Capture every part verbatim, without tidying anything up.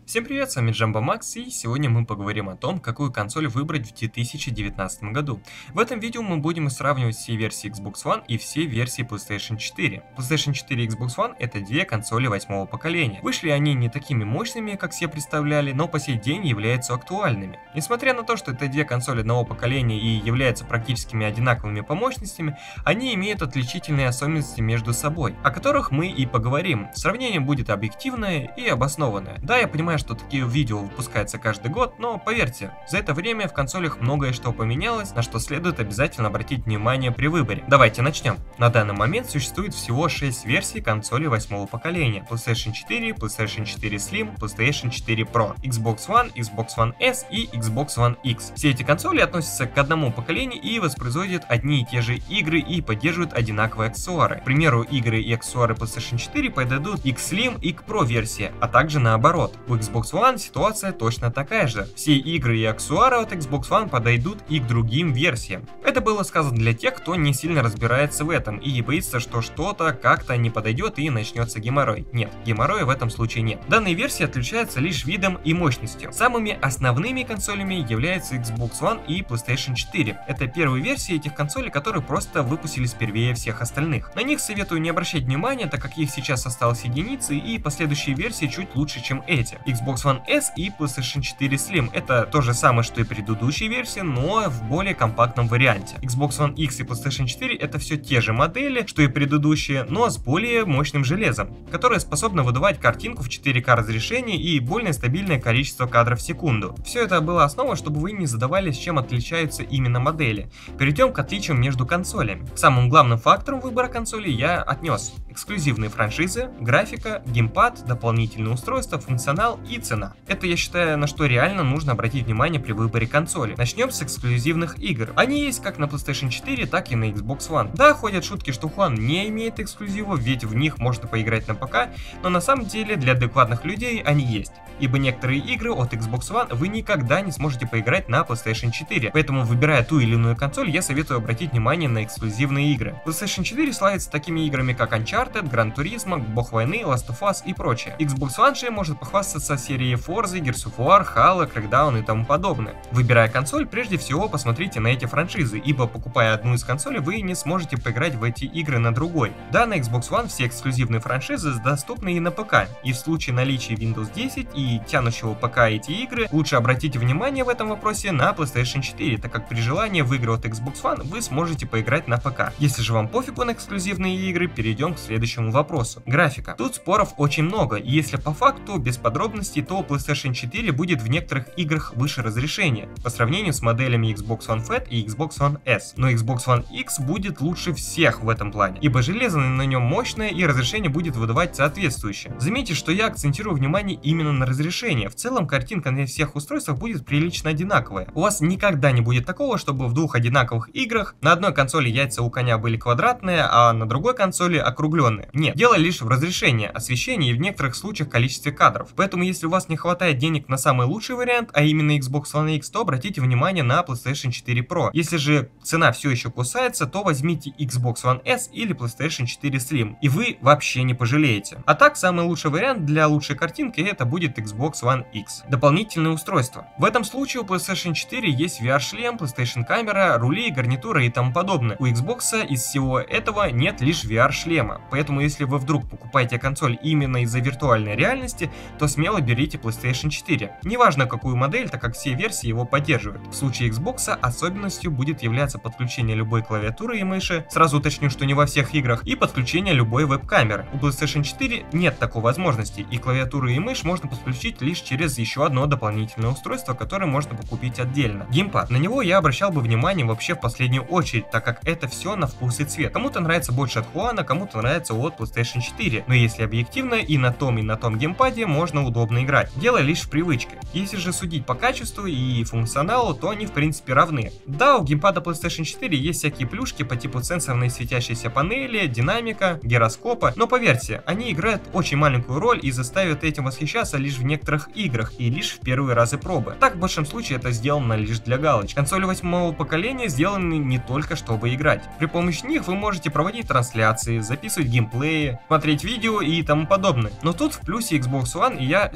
Всем привет, с вами Джамбо Макс, и сегодня мы поговорим о том, какую консоль выбрать в две тысячи девятнадцатом году. В этом видео мы будем сравнивать все версии Xbox One и все версии PlayStation четыре. PlayStation четыре и Xbox One — это две консоли восьмого поколения. Вышли они не такими мощными, как все представляли, но по сей день являются актуальными. Несмотря на то, что это две консоли одного поколения и являются практически одинаковыми по мощностям, они имеют отличительные особенности между собой, о которых мы и поговорим. Сравнение будет объективное и обоснованное. Да, я понимаю, что такие видео выпускаются каждый год, но поверьте, за это время в консолях многое что поменялось, на что следует обязательно обратить внимание при выборе. Давайте начнем. На данный момент существует всего шесть версий консолей восьмого поколения: PlayStation четыре, PlayStation четыре Slim, PlayStation четыре Pro, Xbox One, Xbox One S и Xbox One X. Все эти консоли относятся к одному поколению и воспроизводят одни и те же игры и поддерживают одинаковые аксессуары. К примеру, игры и аксессуары PlayStation четыре подойдут и к Slim, и к Pro версии, а также наоборот. У Xbox One ситуация точно такая же. Все игры и аксессуары от Xbox One подойдут и к другим версиям. Это было сказано для тех, кто не сильно разбирается в этом и боится, что что-то как-то не подойдет и начнется геморрой. Нет, геморроя в этом случае нет. Данные версии отличаются лишь видом и мощностью. Самыми основными консолями являются Xbox One и PlayStation четыре. Это первые версии этих консолей, которые просто выпустились первее всех остальных. На них советую не обращать внимания, так как их сейчас осталось единицы, и последующие версии чуть лучше, чем эти. Xbox One S и PlayStation четыре Slim — это то же самое, что и предыдущие версии, но в более компактном варианте. Xbox One X и PlayStation четыре — это все те же модели, что и предыдущие, но с более мощным железом, которое способно выдавать картинку в четыре ка разрешении и более стабильное количество кадров в секунду. Все это было основой, чтобы вы не задавались, чем отличаются именно модели. Перейдем к отличиям между консолями. К самым главным факторам выбора консоли я отнес эксклюзивные франшизы, графика, геймпад, дополнительные устройства, функционал и цена. Это, я считаю, на что реально нужно обратить внимание при выборе консоли. Начнем с эксклюзивных игр. Они есть как на PlayStation четыре, так и на Xbox One. Да, ходят шутки, что One не имеет эксклюзивов, ведь в них можно поиграть на ПК, но на самом деле для адекватных людей они есть. Ибо некоторые игры от Xbox One вы никогда не сможете поиграть на PlayStation четыре. Поэтому, выбирая ту или иную консоль, я советую обратить внимание на эксклюзивные игры. PlayStation четыре славится такими играми, как Uncharted, Gran Turismo, Бог войны, Last of Us и прочее. Xbox One же может похвастаться серией Forza, Gears of War, Halo, Crackdown и тому подобное. Выбирая консоль, прежде всего посмотрите на эти франшизы, ибо покупая одну из консолей, вы не сможете поиграть в эти игры на другой. Да, на Xbox One все эксклюзивные франшизы доступны и на ПК, и в случае наличия Windows десять и тянущего ПК эти игры, лучше обратите внимание в этом вопросе на PlayStation четыре, так как при желании в игры от Xbox One вы сможете поиграть на ПК. Если же вам пофигу на эксклюзивные игры, перейдем к следующему вопросу. Графика. Тут споров очень много, и если по факту, без подробностей, то PlayStation четыре будет в некоторых играх выше разрешения, по сравнению с моделями Xbox One Fat и Xbox One S. Но Xbox One X будет лучше всех в этом плане, ибо железо на нем мощное и разрешение будет выдавать соответствующее. Заметьте, что я акцентирую внимание именно на разрешение. В целом картинка на всех устройствах будет прилично одинаковая. У вас никогда не будет такого, чтобы в двух одинаковых играх на одной консоли яйца у коня были квадратные, а на другой консоли округленные. Нет, дело лишь в разрешении, освещении и в некоторых случаях количестве кадров. Поэтому если у вас не хватает денег на самый лучший вариант, а именно Xbox One X, то обратите внимание на PlayStation четыре Pro. Если же цена все еще кусается, то возьмите Xbox One S или PlayStation четыре Slim, и вы вообще не пожалеете. А так, самый лучший вариант для лучшей картинки — это будет Xbox One X. Дополнительные устройства. В этом случае у PlayStation четыре есть ви ар-шлем, PlayStation камера, рули, гарнитура и тому подобное. У Xbox из всего этого нет лишь ви ар-шлема, поэтому если вы вдруг покупаете консоль именно из-за виртуальной реальности, то смело берите PlayStation четыре. Неважно какую модель, так как все версии его поддерживают. В случае Xbox особенностью будет являться подключение любой клавиатуры и мыши, сразу уточню, что не во всех играх, и подключение любой веб-камеры. У PlayStation четыре нет такой возможности, и клавиатуру и мышь можно подключить лишь через еще одно дополнительное устройство, которое можно покупить отдельно. Геймпад. На него я обращал бы внимание вообще в последнюю очередь, так как это все на вкус и цвет. Кому-то нравится больше от Juan, кому-то нравится от PlayStation четыре, но если объективно, и на том и на том геймпаде можно удобно играть. Дело лишь в привычке. Если же судить по качеству и функционалу, то они в принципе равны. Да, у геймпада PlayStation четыре есть всякие плюшки по типу сенсорной светящейся панели, динамика, гироскопа, но поверьте, они играют очень маленькую роль и заставят этим восхищаться лишь в некоторых играх и лишь в первые разы пробы. Так в большом случае это сделано лишь для галочки. Консоли восьмого поколения сделаны не только чтобы играть. При помощи них вы можете проводить трансляции, записывать геймплеи, смотреть видео и тому подобное. Но тут в плюсе Xbox One, и я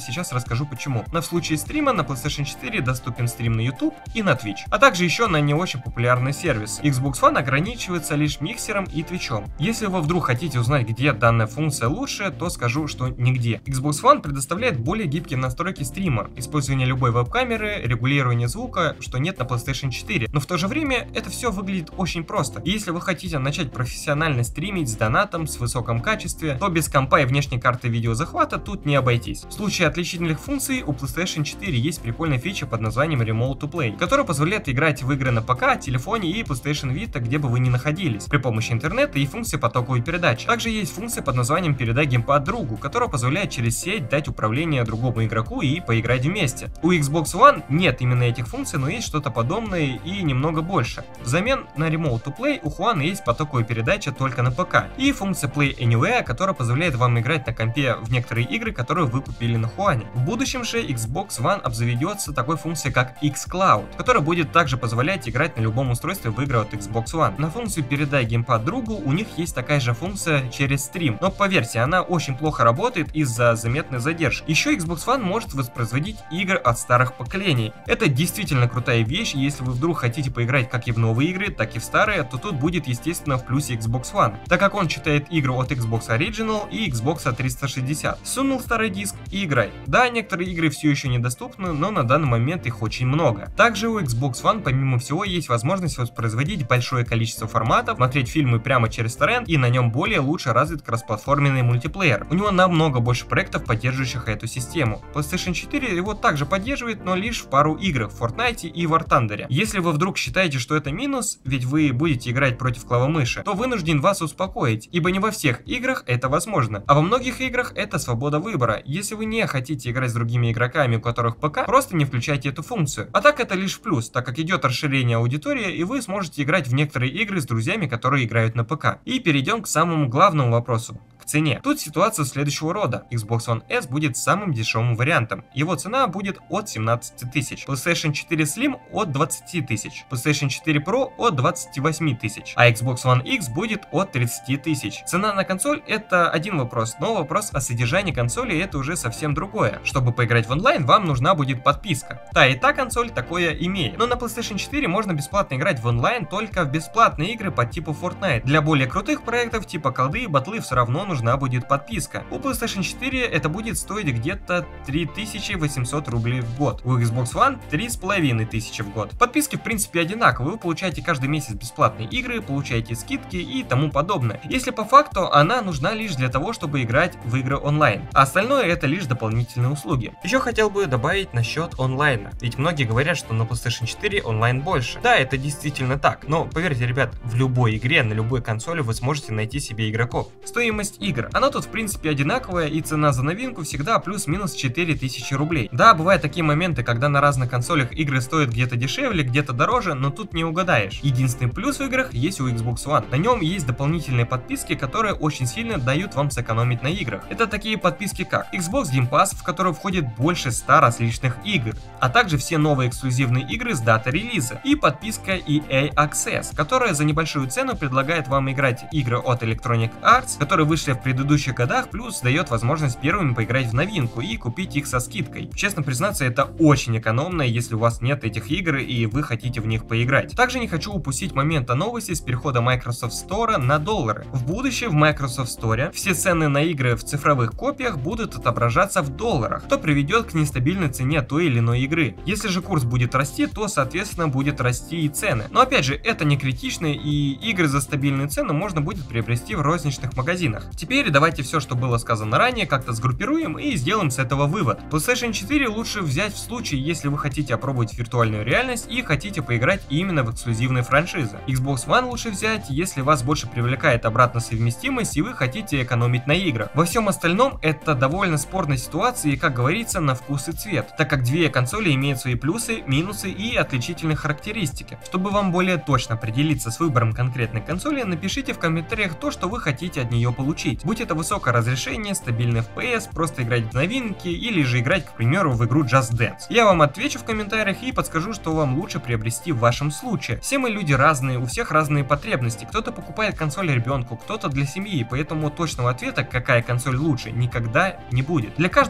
сейчас расскажу почему. Но в случае стрима на PlayStation четыре доступен стрим на YouTube и на Twitch, а также еще на не очень популярные сервисы. Xbox One ограничивается лишь миксером и Twitch'ом. Если вы вдруг хотите узнать, где данная функция лучше, то скажу, что нигде. Xbox One предоставляет более гибкие настройки стрима, использование любой веб-камеры, регулирование звука, что нет на PlayStation четыре, но в то же время это все выглядит очень просто. И если вы хотите начать профессионально стримить с донатом, с высоком качестве, то без компа и внешней карты видеозахвата тут не обойтись. В случае отличительных функций у PlayStation четыре есть прикольная фича под названием Remote to Play, которая позволяет играть в игры на ПК, телефоне и PlayStation Vita, где бы вы ни находились, при помощи интернета и функции потоковой передачи. Также есть функция под названием «Передай геймпад другу», которая позволяет через сеть дать управление другому игроку и поиграть вместе. У Xbox One нет именно этих функций, но есть что-то подобное и немного больше. Взамен на Remote to Play у Juan есть потоковая передача только на ПК и функция Play Anywhere, которая позволяет вам играть на компе в некоторые игры, которые вы купили на Juan. В будущем же Xbox One обзаведется такой функцией, как xCloud, которая будет также позволять играть на любом устройстве в игры от Xbox One. На функцию «Передай геймпад другу» у них есть такая же функция через стрим, но поверьте, она очень плохо работает из-за заметной задержки. Еще Xbox One может воспроизводить игры от старых поколений. Это действительно крутая вещь, и если вы вдруг хотите поиграть как и в новые игры, так и в старые, то тут будет естественно в плюсе Xbox One, так как он читает игры от Xbox Original и Xbox триста шестьдесят. Сунул старый диск и играй. Да, некоторые игры все еще недоступны, но на данный момент их очень много. Также у Xbox One помимо всего есть возможность воспроизводить большое количество форматов, смотреть фильмы прямо через торрент, и на нем более лучше развит кроссплатформенный мультиплеер. У него намного больше проектов, поддерживающих эту систему. PlayStation четыре его также поддерживает, но лишь в пару игр, в Fortnite и War Thunder. Если вы вдруг считаете, что это минус, ведь вы будете играть против клавомыши, то вынужден вас успокоить, ибо не во всех играх это возможно, а во многих играх это свобода выбора. Если вы не хотите играть с другими игроками, у которых ПК, просто не включайте эту функцию. А так это лишь плюс, так как идет расширение аудитории, и вы сможете играть в некоторые игры с друзьями, которые играют на ПК. И перейдем к самому главному вопросу. К цене. Тут ситуация следующего рода. Xbox One S будет самым дешевым вариантом. Его цена будет от семнадцати тысяч. PlayStation четыре Slim от двадцати тысяч. PlayStation четыре Pro от двадцати восьми тысяч. А Xbox One X будет от тридцати тысяч. Цена на консоль это один вопрос, но вопрос о содержании консоли это уже совсем другое. Чтобы поиграть в онлайн, вам нужна будет подписка. Та и та консоль такое имеет. Но на PlayStation четыре можно бесплатно играть в онлайн только в бесплатные игры по типу Fortnite. Для более крутых проектов типа колды и батлы все равно нужна будет подписка. У PlayStation четыре это будет стоить где-то три тысячи восемьсот рублей в год. У Xbox One три с половиной тысячи в год. Подписки в принципе одинаковые, вы получаете каждый месяц бесплатные игры, получаете скидки и тому подобное. Если по факту она нужна лишь для того, чтобы играть в игры онлайн, а остальное это лишь дополнительные услуги. Еще хотел бы добавить насчет онлайна, ведь многие говорят, что на PlayStation четыре онлайн больше. Да, это действительно так, но поверьте, ребят, в любой игре, на любой консоли вы сможете найти себе игроков. Стоимость игр, она тут в принципе одинаковая, и цена за новинку всегда плюс-минус четыре тысячи рублей. Да, бывают такие моменты, когда на разных консолях игры стоят где-то дешевле, где-то дороже, но тут не угадаешь. Единственный плюс в играх есть у Xbox One. На нем есть дополнительные подписки, которые очень сильно дают вам сэкономить на играх. Это такие подписки как Xbox Game Pass, в который входит больше ста различных игр, а также все новые эксклюзивные игры с датой релиза, и подписка и эй Access, которая за небольшую цену предлагает вам играть игры от Electronic Arts, которые вышли в предыдущих годах, плюс дает возможность первыми поиграть в новинку и купить их со скидкой. Честно признаться, это очень экономно, если у вас нет этих игр и вы хотите в них поиграть. Также не хочу упустить момента новости с перехода Microsoft Store на доллары. В будущем в Microsoft Store все цены на игры в цифровых копиях будут отображаться в долларах, что приведет к нестабильной цене той или иной игры. Если же курс будет расти, то соответственно будет расти и цены. Но опять же, это не критично, и игры за стабильные цены можно будет приобрести в розничных магазинах. Теперь давайте все, что было сказано ранее, как-то сгруппируем и сделаем с этого вывод. PlayStation четыре лучше взять в случае, если вы хотите опробовать виртуальную реальность и хотите поиграть именно в эксклюзивные франшизы. Xbox One лучше взять, если вас больше привлекает обратная совместимость и вы хотите экономить на играх. Во всем остальном это довольно спорная ситуация и, как говорится, на вкус и цвет, так как две консоли имеют свои плюсы, минусы и отличительные характеристики. Чтобы вам более точно определиться с выбором конкретной консоли, напишите в комментариях то, что вы хотите от нее получить. Будь это высокое разрешение, стабильный эф пи эс, просто играть в новинки или же играть, к примеру, в игру Just Dance. Я вам отвечу в комментариях и подскажу, что вам лучше приобрести в вашем случае. Все мы люди разные, у всех разные потребности. Кто-то покупает консоль ребенку, кто-то для семьи, поэтому точного ответа, какая консоль лучше, никогда не будет. Для каждого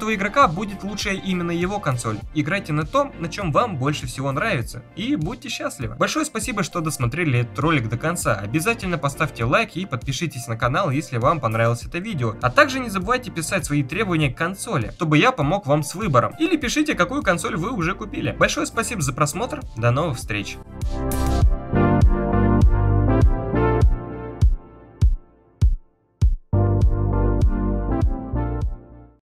каждого игрока будет лучшая именно его консоль. Играйте на том, на чем вам больше всего нравится, и будьте счастливы. Большое спасибо, что досмотрели этот ролик до конца. Обязательно поставьте лайк и подпишитесь на канал, если вам понравилось это видео. А также не забывайте писать свои требования к консоли, чтобы я помог вам с выбором. Или пишите, какую консоль вы уже купили. Большое спасибо за просмотр, до новых встреч!